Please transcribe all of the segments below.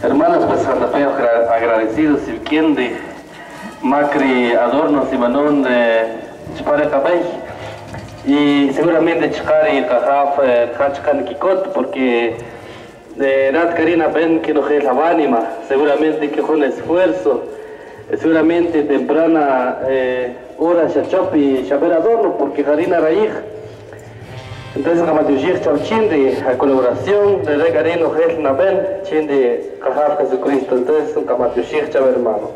Hermanos, pues andapeo agradecidos si quien de Macri Adornos y Manón de Chipare Cabey y seguramente Chicari Cajaf Kachkan Kikot porque de Nat Karina Ben que no es la ánima, seguramente que con esfuerzo, seguramente temprana hora Chachopi Chaper Adorno porque Karina Raíj. Entonces, como te dije, chinde a colaboración de Regarino Gel Naben, chinde Cajaf Jesucristo. Entonces, como te dije, hermano.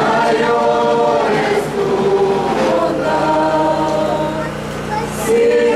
Sí.